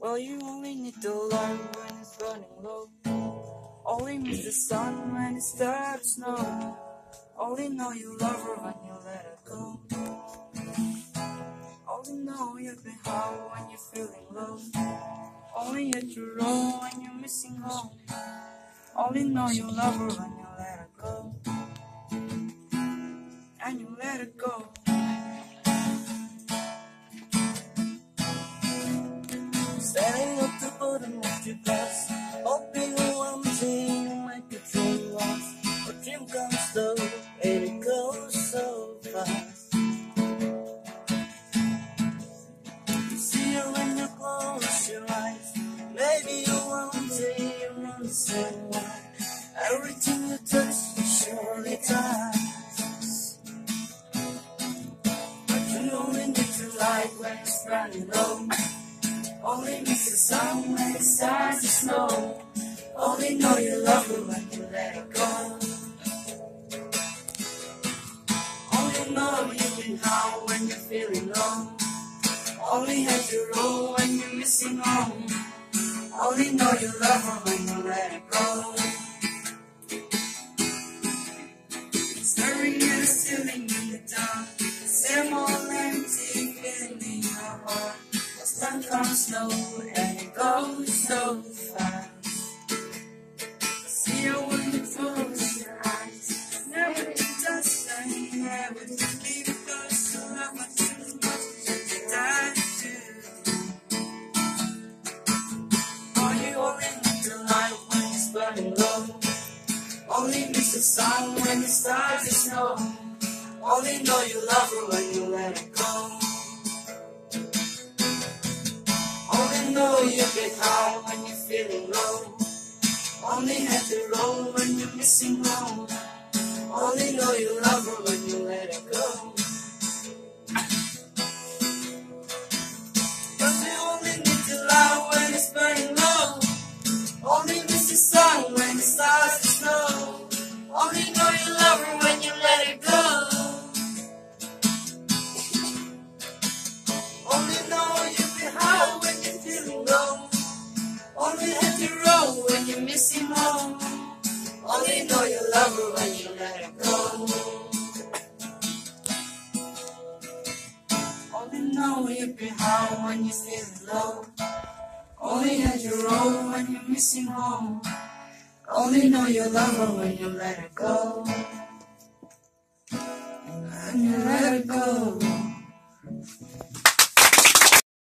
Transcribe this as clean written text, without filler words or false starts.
Well, you only need to learn when it's burning low. Only miss the sun when it starts to snow. Only know you love her when you let her go. Only know you've been hard when you're feeling low. Only hit your roll when you're missing home. Only know you love her when you let her go. And you let her go. Standing up the bottom of your glass, hoping one day you might get dream lost. But dream comes slow and it goes so fast. You see her when you close your eyes. Maybe you one day you understand why everything you touch surely dies. But you only need to light when it's running low. Only miss the sun when it starts to snow. Only know you love her when you let her go. Only know you've been high when you're feeling low. Only have to roll when you're missing home. Only know you love her when you let her go. Staring at the ceiling in the dark, same old empty feeling in your heart. Time comes slow and it goes so fast. See you when you close your eyes. Never to touch and never to leave close to love my too much to die to. Oh, you only need the light when it's burning low. Only miss the sun when it starts to snow. Only know you love her when you let her go. Only know you get high when you're feeling low. Only have to roll when you're missing home. Only know you love her when you let her go. Cause you only need to lie when it's burning low. Only miss the sun when it starts to snow. Only know you love her when you let her go. Only know you get high when you're feeling low. Only have to roll when you're missing home. Only know you love her when you let her go. Only know you be high when you're feeling low. Only have to roll when you're missing home. Only know you love her when you let her go. And you let her go.